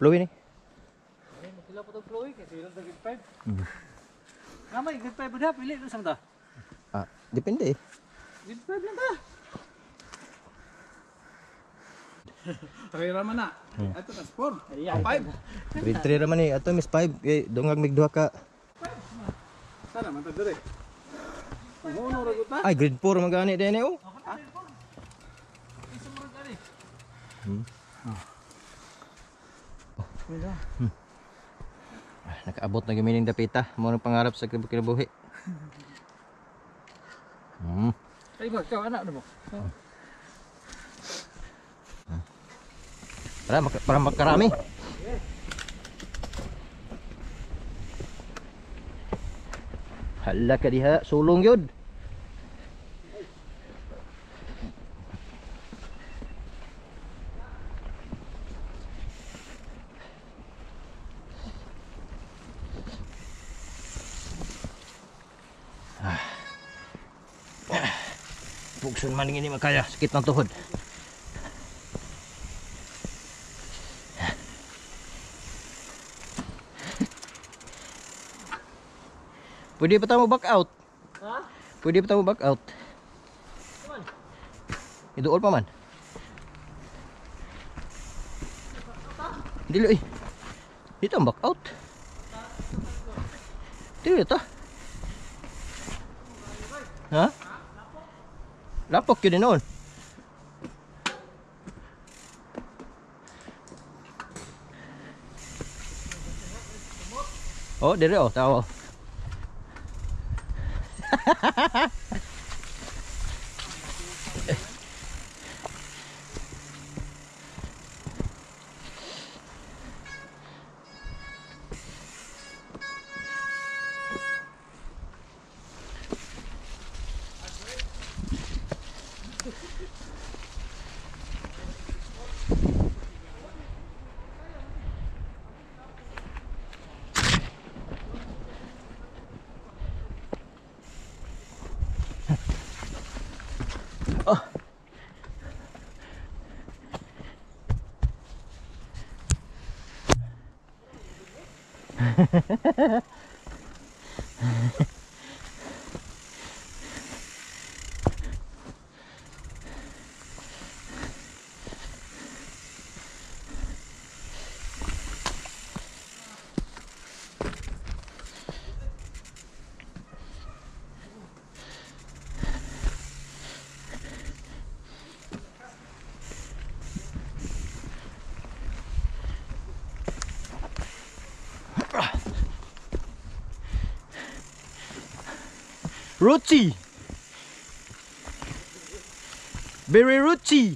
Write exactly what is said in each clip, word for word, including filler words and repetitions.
Flowy ni. Ay, magkila po itong flowy kasi ilang grade five. Namay, grade five ba na? Pili doon sa mga. Ah, depende eh. Grade five lang ta. Try raman na. Ito tas four. five. Grade three raman eh. Ato Miss five. Eh, dungag migduha ka. Sana man ta dire. Ngono ra guta. Ay, grade four magani din eh oh. Isa mo rin gani. Hmm. Hmm. Ah, nakaabot na gamining dapita. Mo nang pangarap sa kinabuhi. Hmm. Ay ba, ikaw anak na mo? Para mak para makarami. Hala ka diha, sulong yun. Ah. Buksun man ini makaya, sakit ng tuhod. Pwede pa tayo back out? Ha? Pwede pa tayo back out? Kuman? Idool pa man? Dilo eh. Dito ang back out. Dilo ito. Ha? Lapok yun din noon. Oh, diri oh, tao. Oh. Ruchi. Very ruchi.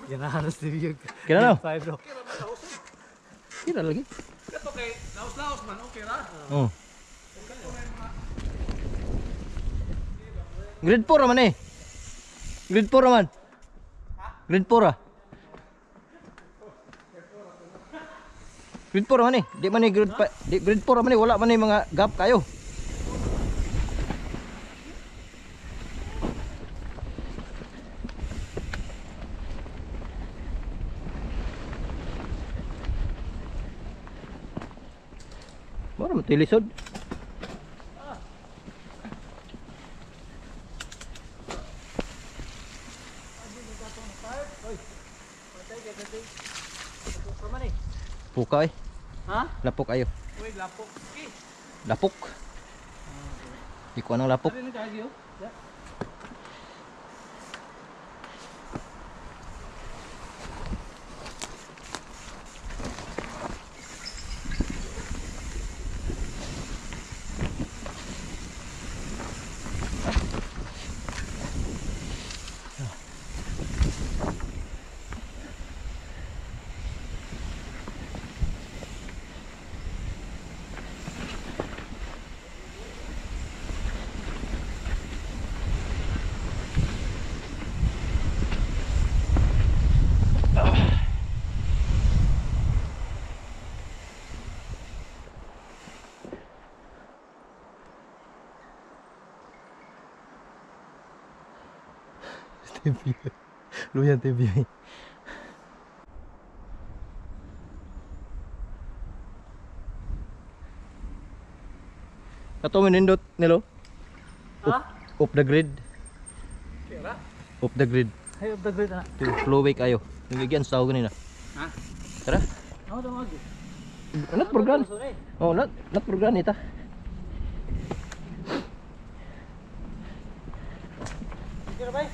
Ganahan sa biyog. Kira na? Five bro. Kira lagi. Kato kay laos-laos man okay ra. Oh. Grade four naman eh. Grade four naman. Grade four ah. Grade four naman eh. Di man eh grade five. Di grade four naman eh. Wala man eh mga gap kayo. Mara matilisod. Puka eh. Ha? Lapok ayo. Uy, lapok. Okay. Lapok. Iko anong lapok? Ano yung kagyo? T V. Lumayan T V. Kato minindot nilo. Ha? Up the grid. Kira? Up the grid. Hay of the great na. To flow way kayo. Nabigyan sa tao ganina. Ha? Tara. Ako daw mag. Not program. Oh, not not program ita. Kira bay?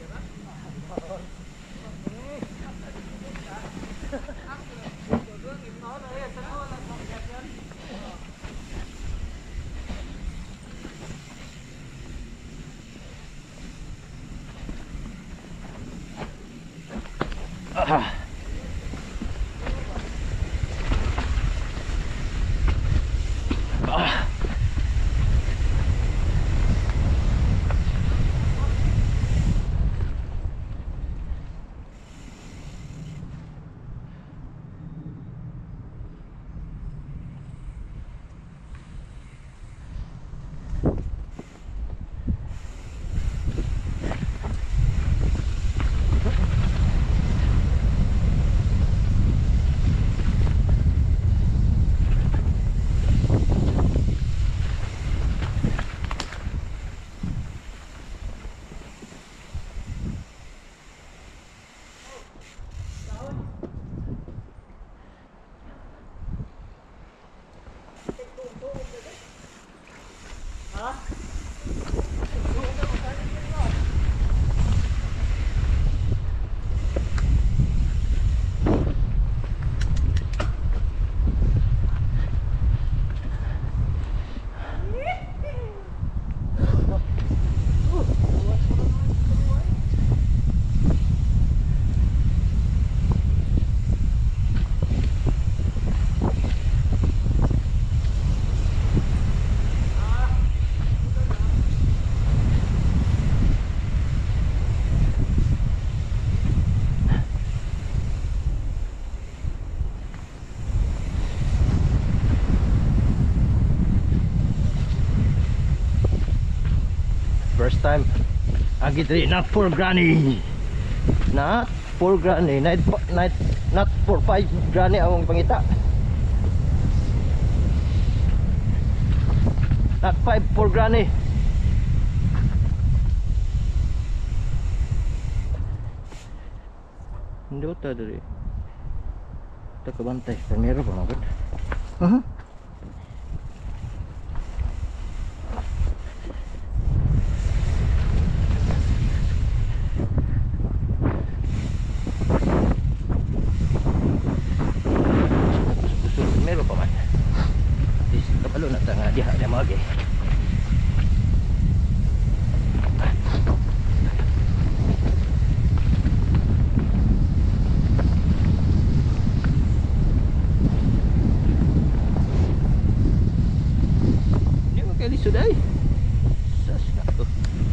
Ah. Ah. First time agi diri not for granny, not for granny, not, not, not for five granny ang pangita, not five for granny. Hindi ko ta diri ta kabantay primero pa magod. Aha. Meron pa man. Dis kapalo na ta nga diha na magi. kay lisod ay. Sas na to.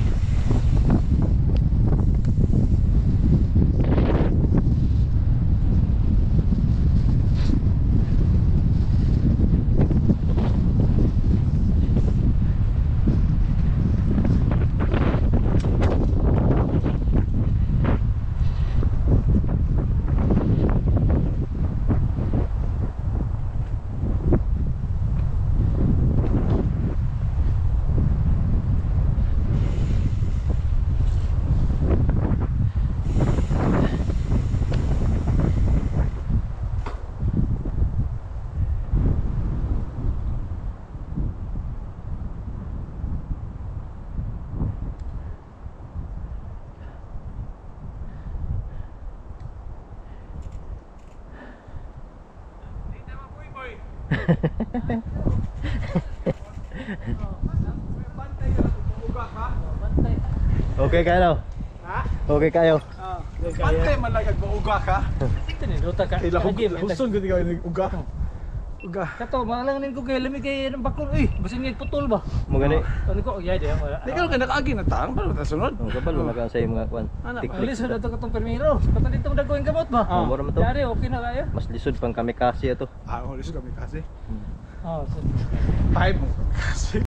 Okay kayo. Ha? Okay kayo. Ah, pantay man lang kag-uga ka. Ito ni Dota ka. Ila ko Lagi, gusto gud ka uga. Uga. Kato, malang nin ko kay lami kay ng bakol. Eh, basin nga putol ba? Mo gani. Ano ko, yay di wala. Di ka nakaagi na tang para ta sunod. Ang kabalo na ka sa mga kwan. Ano, Tiklik. Alis na dato katong permiro. Kato dito dagoing gamot ba? Oh, mura man to. Yari, okay na kayo. Mas lisod pang kamikasi ato. Ah, ulis kami kasi. Oh, so, Five mo kasi.